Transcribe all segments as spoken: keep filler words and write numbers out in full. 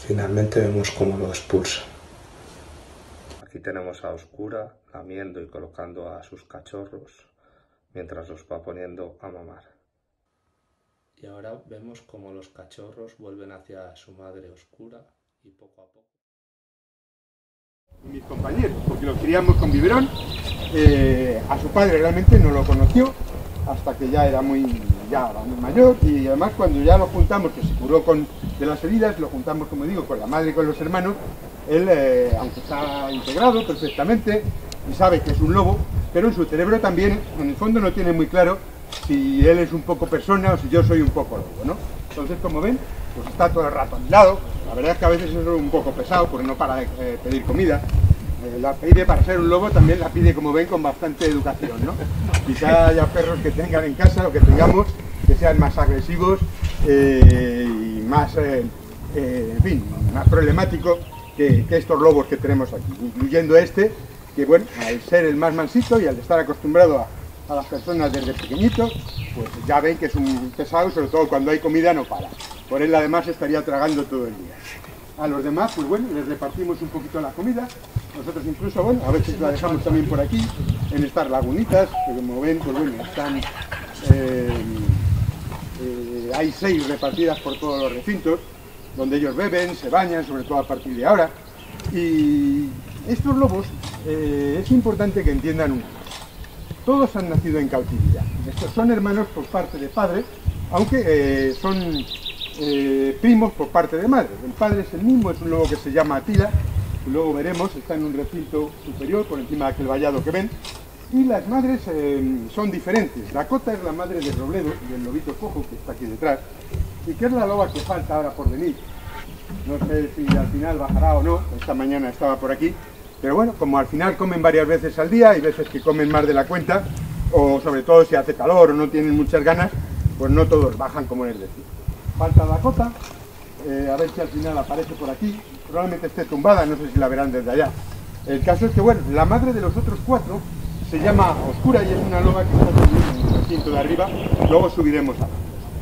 Finalmente vemos cómo lo expulsa. Aquí tenemos a Oscura lamiendo y colocando a sus cachorros mientras los va poniendo a mamar. Y ahora vemos cómo los cachorros vuelven hacia su madre Oscura y poco a poco. Mis compañeros, porque los criamos con biberón. Eh, a su padre realmente no lo conoció hasta que ya era muy, ya era muy mayor, y además cuando ya lo juntamos, que se curó con, de las heridas, lo juntamos, como digo, con la madre y con los hermanos. Él, eh, aunque está integrado perfectamente y sabe que es un lobo, pero en su cerebro también, en el fondo, no tiene muy claro si él es un poco persona o si yo soy un poco lobo, ¿no? Entonces, como ven, pues está todo el rato a mi lado. La verdad es que a veces es un poco pesado, porque no para de eh, pedir comida. Eh, la pide para ser un lobo, también la pide, como ven, con bastante educación, ¿no? Quizá haya perros que tengan en casa o que tengamos que sean más agresivos eh, y más, eh, eh, en fin, más problemáticos que, que estos lobos que tenemos aquí, incluyendo este, que bueno, al ser el más mansito y al estar acostumbrado a, a las personas desde pequeñito, pues ya ven que es un pesado, sobre todo cuando hay comida no para. Por él además estaría tragando todo el día. A los demás, pues bueno, les repartimos un poquito la comida. Nosotros incluso, bueno, a veces la dejamos también por aquí, en estas lagunitas, que como ven, pues bueno, están, eh, eh, hay seis repartidas por todos los recintos, donde ellos beben, se bañan, sobre todo a partir de ahora. Y estos lobos, eh, es importante que entiendan una cosa. Todos han nacido en cautividad. Estos son hermanos por parte de padre, aunque eh, son eh, primos por parte de madre. El padre es el mismo, es un lobo que se llama Atila, que luego veremos, está en un recinto superior, por encima de aquel vallado que ven. Y las madres eh, son diferentes. Dakota es la madre de Robledo, del lobito cojo, que está aquí detrás, y que es la loba que falta ahora por venir. No sé si al final bajará o no, esta mañana estaba por aquí, pero bueno, como al final comen varias veces al día, hay veces que comen más de la cuenta, o sobre todo si hace calor o no tienen muchas ganas, pues no todos bajan, como les decía. Falta Dakota, eh, a ver si al final aparece por aquí, probablemente esté tumbada, no sé si la verán desde allá. El caso es que, bueno, la madre de los otros cuatro se llama Oscura y es una loba que está en el recinto de arriba, luego subiremos a.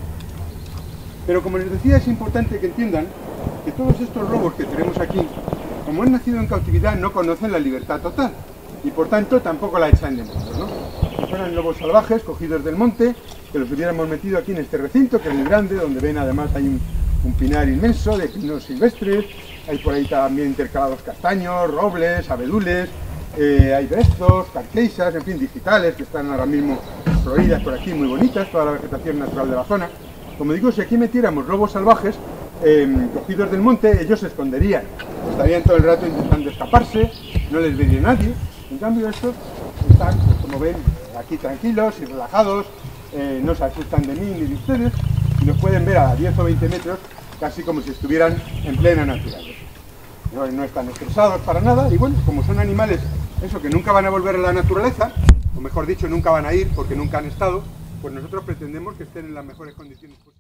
Pero como les decía, es importante que entiendan que todos estos lobos que tenemos aquí, como han nacido en cautividad, no conocen la libertad total y por tanto tampoco la echan de menos, ¿no? Si fueran lobos salvajes cogidos del monte, que los hubiéramos metido aquí en este recinto, que es muy grande, donde ven además hay un, un pinar inmenso de pinos silvestres, hay por ahí también intercalados castaños, robles, abedules, eh, hay brezos, carqueisas, en fin, digitales, que están ahora mismo floridas por aquí, muy bonitas, toda la vegetación natural de la zona. Como digo, si aquí metiéramos lobos salvajes eh, cogidos del monte, ellos se esconderían, estarían todo el rato intentando escaparse, no les vería nadie. En cambio estos están, como ven, aquí tranquilos y relajados, eh, no se asustan de mí ni de ustedes, y nos pueden ver a diez o veinte metros, casi como si estuvieran en plena naturaleza. No, no están estresados para nada, y bueno, como son animales, eso, que nunca van a volver a la naturaleza, o mejor dicho, nunca van a ir porque nunca han estado, pues nosotros pretendemos que estén en las mejores condiciones posibles.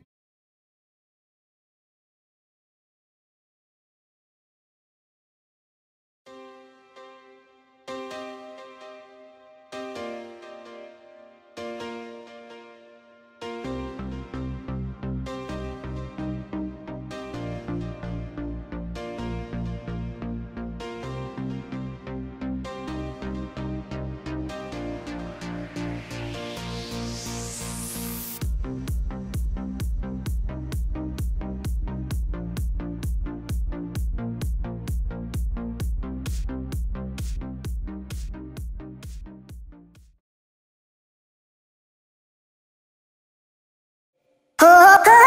Oh, God.